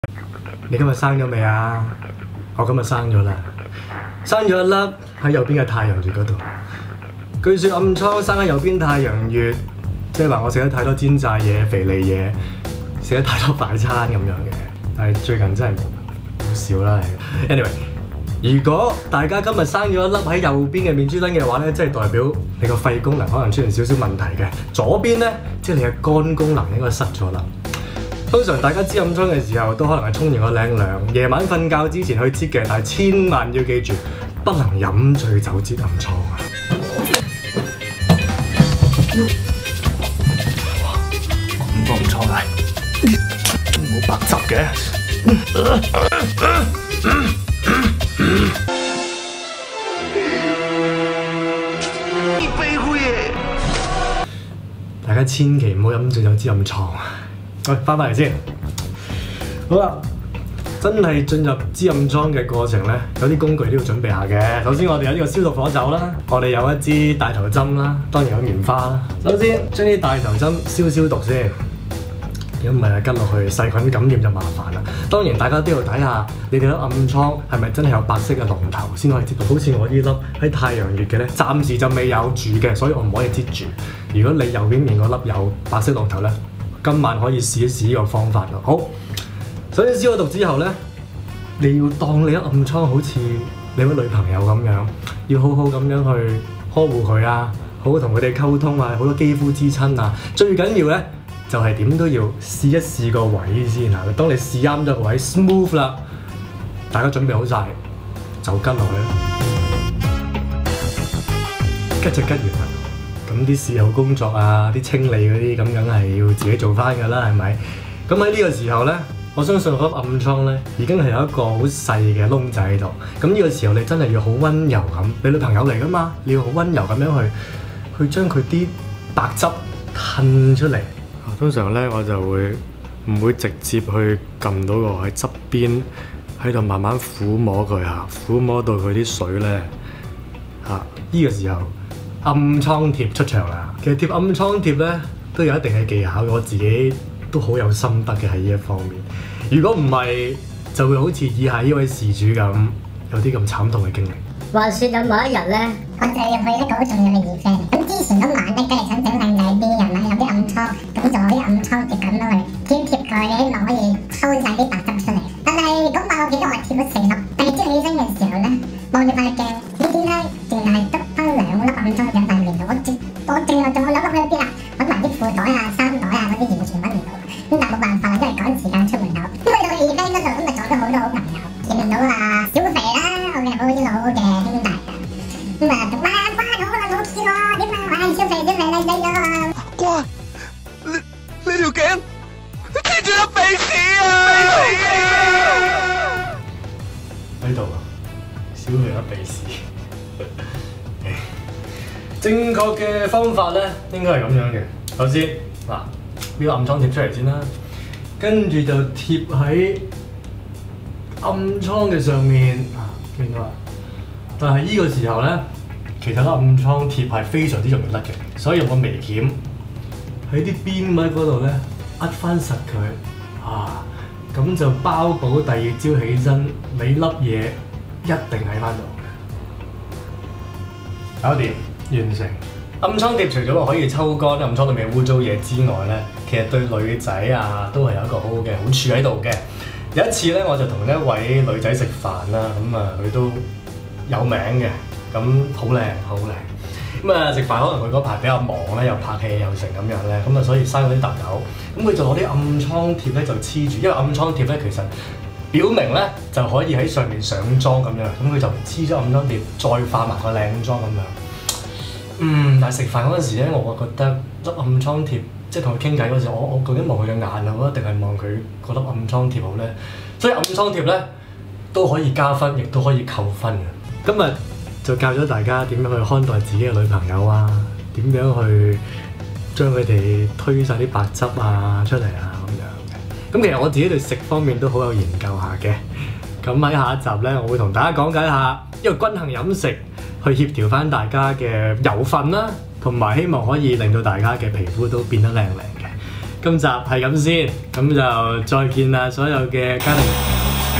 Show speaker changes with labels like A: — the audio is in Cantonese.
A: 你今日生咗未啊？我今日生咗啦，生咗一粒喺右邊嘅太陽穴嗰度。據說暗瘡生喺右邊太陽穴，即係話我食得太多煎炸嘢、肥膩嘢，食得太多快餐咁樣嘅。但係最近真係好少啦。Anyway， 如果大家今日生咗一粒喺右邊嘅面珠墩嘅話咧，即係代表你個肺功能可能出現少少問題嘅。左邊咧，即係你嘅肝功能應該失咗啦。通常大家知暗瘡嘅時候，都可能係沖完個靚涼，夜晚瞓覺之前去擠嘅，但係千萬要記住，不能飲醉酒擠暗瘡啊！咁個暗瘡嚟，冇白汁嘅。大家千祈唔好飲醉酒擠暗瘡啊！喂，翻返嚟先，好啦，真係進入擠暗瘡嘅過程咧，有啲工具都要準備下嘅。首先我哋有呢個消毒火酒啦，我哋有一支大頭針啦，當然有棉花啦。首先將啲大頭針消毒先，如果唔係啊，拮落去細菌感染就麻煩啦。當然大家都要睇下你哋粒暗瘡係咪真係有白色嘅龍頭先可以接到。好似我呢粒喺太陽穴嘅咧，暫時就未有住嘅，所以我唔可以擠住。如果你右邊面嗰粒有白色龍頭咧，今晚可以試一試呢個方法咯。好，首先消咗毒之後咧，你要當你粒暗瘡好似你個女朋友咁樣，要好好咁樣去呵護佢啊，好好同佢哋溝通啊，好多肌膚之親啊。最緊要咧就係點都要試一試個位先啊。當你試啱咗個位 smooth 啦，大家準備好晒就拮落去啦。拮就拮完啦。咁啲事後工作啊，啲清理嗰啲咁梗係要自己做翻㗎啦，係咪？咁喺呢個時候咧，我相信嗰粒暗瘡咧已經係有一個好細嘅窿仔喺度。咁呢個時候你真係要好温柔咁，你女朋友嚟㗎嘛，你要好温柔咁樣去將佢啲白汁褪出嚟。通常咧我就唔會直接去撳到個喺側邊，喺度慢慢撫摸佢嚇，撫摸到佢啲水咧嚇，呢個時候。暗瘡貼出場啦！其實貼暗瘡貼咧都有一定嘅技巧，我自己都好有心得嘅喺呢一方面。如果唔係，就會好似以下呢位事主咁，有啲咁慘痛嘅經歷。
B: 話説有某一日咧，
C: 我就入去一個好重要嘅 event。咁之前嗰晚咧，梗係想整靚靚啲，係咪有啲暗瘡？咁就攞啲暗瘡貼咁咯，貼佢，希望可以抽晒啲白汁出嚟。但係嗰晚我記得我貼咗4粒，但係朝起身嘅時候咧，望住塊鏡，點解淨係得翻2粒暗瘡喺塊面度？我淨係仲有2粒喺邊啊？揾埋啲褲袋啊、衫袋啊嗰啲完全揾唔到。咁但係冇辦法啦，因為趕時間出門口。咁去到 event 嗰度，咁咪撞到好多好朋友，見到啊小肥啦，我嘅好老嘅兄弟。咁啊，哇，好啦，好見喎，點啊？哇，小肥靚仔咗啊！
D: 瓜，你條頸黐住粒鼻屎啊！
A: 喺度啊，小肥粒鼻屎。正確嘅方法咧，應該係咁樣嘅。首先嗱，呢個暗瘡貼出嚟先啦，跟住就貼喺暗瘡嘅上面啊，見到啦。但係呢個時候咧，其實粒暗瘡貼係非常之容易甩嘅，所以用個眉鉗喺啲邊位嗰度咧，扼翻實佢啊，咁就包保第二朝起身，你粒嘢一定喺翻度嘅。搞掂。完成暗瘡貼，除咗話可以抽乾暗瘡裏面污糟嘢之外咧，其實對女仔啊都係有一個好好嘅好處喺度嘅。有一次咧，我就同一位女仔食飯啦，咁啊佢都有名嘅，咁好靚好靚。咁啊食飯可能佢嗰排比較忙咧，又拍戲又成咁樣咧，咁啊所以生咗啲痘痘。咁佢就攞啲暗瘡貼咧就黐住，因為暗瘡貼咧其實表明咧就可以喺上面上妝咁樣，咁佢就黐咗暗瘡貼，再化埋個靚妝咁樣。但係食飯嗰陣時咧，我覺得粒暗瘡貼，即係同佢傾偈嗰時，我究竟望佢嘅眼好啊，定係望佢嗰粒暗瘡貼好咧？所以暗瘡貼咧都可以加分，亦都可以扣分嘅。今日就教咗大家點樣去看待自己嘅女朋友啊，點樣去將佢哋推晒啲白汁啊出嚟啊咁樣嘅。咁其實我自己對食方面都好有研究下嘅。咁喺下一集咧，我會同大家講解下一個均衡飲食。去協調翻大家嘅油分啦，同埋希望可以令到大家嘅皮膚都變得靚靚嘅。 今集係咁先，咁就再見啦，所有嘅家庭。